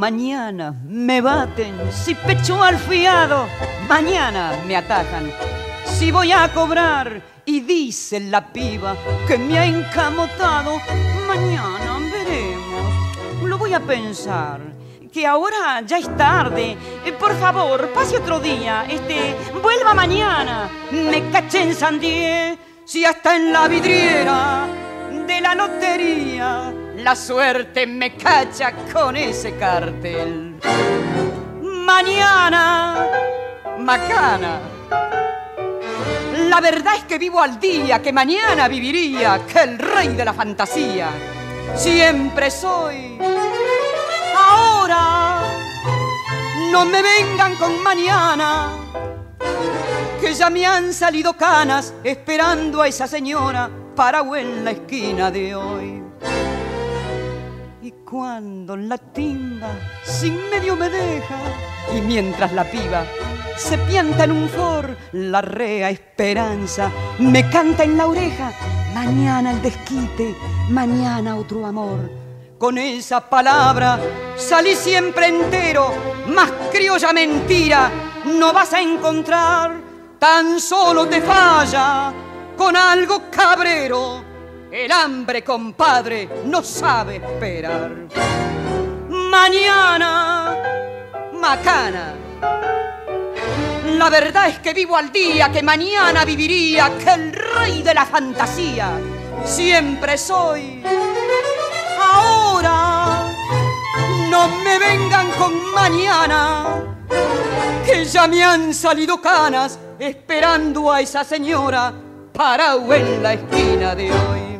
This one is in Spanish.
Mañana me baten, si pecho al fiado, mañana me atajan. Si voy a cobrar y dice la piba que me ha encamotado, mañana veremos, lo voy a pensar, que ahora ya es tarde. Por favor, pase otro día, vuelva mañana. Me caché en Sandié, si hasta en la vidriera de la lotería la suerte me cacha con ese cartel. Mañana, macana. La verdad es que vivo al día, que mañana viviría, que el rey de la fantasía siempre soy. Ahora no me vengan con mañana, que ya me han salido canas esperando a esa señora parado en la esquina de hoy. Y cuando la timba sin medio me deja, y mientras la piba se pianta en un for, la rea esperanza me canta en la oreja: mañana el desquite, mañana otro amor. Con esa palabra salí siempre entero, más criolla mentira no vas a encontrar. Tan solo te falla con algo cabrero, el hambre, compadre, no sabe esperar. Mañana, macana. La verdad es que vivo al día, que mañana viviría, que el rey de la fantasía siempre soy. Ahora no me vengan con mañana, que ya me han salido canas esperando a esa señora parado en la esquina de hoy.